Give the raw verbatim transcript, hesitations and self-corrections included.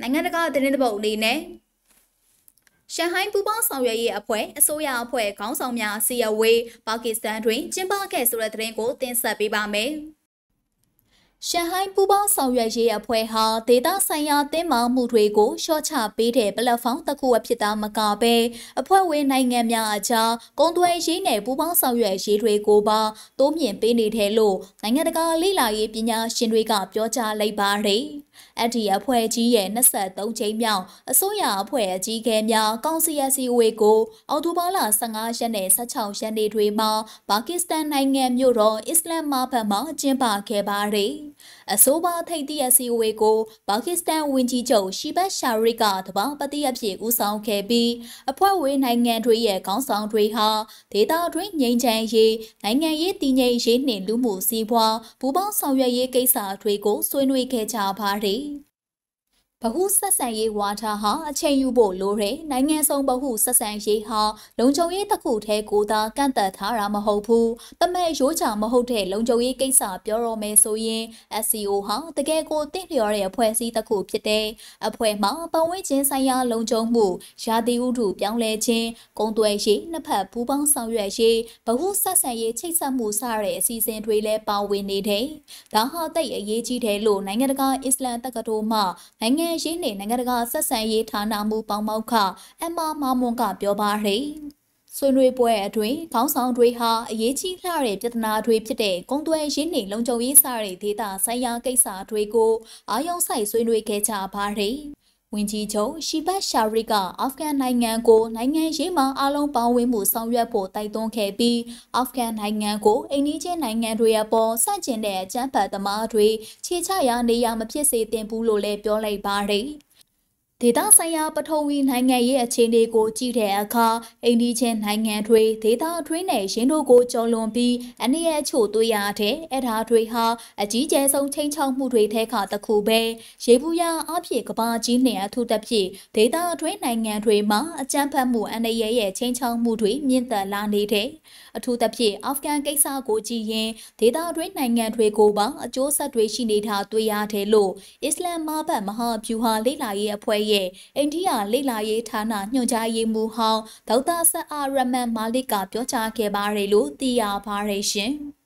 နိုင်ငံတကာသတင်းတပုတ်အနေနဲ့ရှန်ဟိုင်းပူပေါင်းဆောင်ရွက်ရေးအဖွဲ့အစိုးရအဖွဲ့ခေါင်းဆောင်များအစည်းအဝေးပါကစ္စတန်တွင်ကျင်းပခဲ့ဆိုတဲ့သတင်းကိုတင်ဆက်ပေးပါမယ်။ရှန်ဟိုင်းပူပေါင်းဆောင်ရွက်ရေးအဖွဲ့ဟာဒေသဆိုင်ရာတင်းမာမှုတွေကိုရှော့ချပေးတဲ့ပလက်ဖောင်းတစ်ခုအဖြစ်သားမကဘဲအဖွဲ့ဝင်နိုင်ငံများအကြားကုန်သွယ်ရေးနဲ့ပူပေါင်းဆောင်ရွက်ရေးတွေကိုပါတိုးမြှင့်ပေးနေတယ်လို့နိုင်ငံတကာလေ့လာရေးပညာရှင်တွေကပြောကြားလိုက်ပါတယ်။အဲ့ဒီအဖွဲ့ကြီးရဲ့၂၃ကြိမ်မြောက်အစိုးရအဖွဲ့အကြီးအကဲများကောင်စီအစည်းအဝေးကိုအောက်တိုဘာလ၁၅ရက်နဲ့၁၆ရက်နေ့တွေမှာပါကစ္စတန်နိုင်ငံမြို့တော်အစ္စလမ်မာဘတ်မှာကျင်းပခဲ့ပါတယ်။အဆိုပါထိပ်သီးအစည်းအဝေးကိုပါကစ္စတန်ဝန်ကြီးချုပ်ရှီဘတ်ရှာရစ်ကတပါပတိအဖြစ်ဦးဆောင်ခဲ့ပြီးအဖွဲ့ဝင်နိုင်ငံတွေရဲ့ခေါင်းဆောင်တွေဟာဒေသတွင်းငြိမ်းချမ်းရေးနိုင်ငံရေးတည်ငြိမ်ရေးနှင့်လူမှုစီးပွားပူးပေါင်းဆောင်ရွက်ရေးကိစ္စတွေကိုဆွေးနွေးခဲ့ကြပါတယ်။ဗဟုဆက်ဆံရေးဝါဒဟာအချိန်ယူဖို့လိုတဲ့နိုင်ငံဆုံးဗဟုဆက်ဆံရေးဟာလုံခြုံရေးတစ်ခုတည်းကိုသာကန့်သက်ထားတာမဟုတ်ဘူး။တမဲရိုးချမဟုတ်တဲ့လုံခြုံရေးကိစ္စပြောရမယ်ဆိုရင် S C O ဟာတကယ်ကိုတင့်လျော်တဲ့အဖွဲ့အစည်းတစ်ခုဖြစ်တဲ့အဖွဲ့မှာပတ်ဝန်းကျင်ဆိုင်ရာလုံခြုံမှုရာသီဥတုပြောင်းလဲခြင်းကုန်သွယ်ရေးနှစ်ဖက်ပူးပေါင်းဆောင်ရွက်ရေးဗဟုဆက်ဆံရေးချိတ်ဆက်မှုစတဲ့အစီအစဉ်တွေလည်းပါဝင်နေတယ်။ဒါဟာတိတ်အရေးကြီးတယ်လို့နိုင်ငံတကာအစ္စလမ်တက္ကသိုလ်မှနိုင်ငံရေးနဲ့နိုင်ငံတကာဆက်ဆံရေးဌာနမှပေါင်းမောက်ခအမ္မာမာမွန်ကပြောပါတယ်။ဆွေးနွေးပွဲအတွင်းခေါင်းဆောင်တွေဟာအရေးကြီးလှတဲ့ပြဿနာတွေဖြစ်တဲ့ကုန်သွယ်ရေးနဲ့လုံခြုံရေးစတဲ့ဒေသဆိုင်ရာကိစ္စတွေကိုအာရုံစိုက်ဆွေးနွေးခဲ့ကြပါတယ်။ဝန်ကြီးချုပ်ရှီဘတ်ရှာရစ်ကအာဖဂန်နိုင်ငံကိုနိုင်ငံရေးမှာအလုံးပေါင်းဝင်မှုဆောင်ရွက်ဖို့တိုက်တွန်းခဲ့ပြီးအာဖဂန်နိုင်ငံကိုအိန္ဒိယနိုင်ငံတွေအပေါ်ဆန့်ကျင်တဲ့အကြမ်းဖက်သမားတွေခြေချရာနေရာမဖြစ်စေသင့်ဘူးလို့လည်းပြောလိုက်ပါတယ်။ဒေသဆိုင်ရာပထဝီနိုင်ငံရဲ့အခြေအနေကိုကြည့်တဲ့အခါအိန္ဒိယနိုင်ငံတွေဒေသအတွင်းနဲ့ရင်းတို့ကိုကျော်လွန်ပြီးအနေအချို့တွေ့ရတဲ့အဲ့ဒါတွေဟာအကြီးကျယ်ဆုံးချိန်ချောက်မှုတွေထဲကတစ်ခုပဲရေဘူးရအဖြစ်ကဘာကြီးနဲ့အထူးသဖြင့်ဒေသအတွင်းနိုင်ငံတွေမှာအကြမ်းဖက်မှုအန္တရာယ်ရဲ့ချိန်ချောက်မှုတွေမြင့်တက်လာနေတဲ့အထူးသဖြင့်အာဖဂန်ကိစ္စကိုကြည့်ရင်ဒေသအတွင်းနိုင်ငံတွေကိုပါအကျိုးဆက်တွေရှိနေတာတွေ့ရတယ်လို့အစ္စလမ်မာဘတ်မဟာဗျူဟာလေ့လာရေးအဖွဲ့ရဲ့အိန္ဒိယလေ့လာရေးဌာနညွှန်ကြားရေးမှူးဟောင်းဒေါက်တာဆတ်အာရမန်မာလစ်ကပြောကြားခဲ့ပါတယ်လို့သိရပါတယ်ရှင်။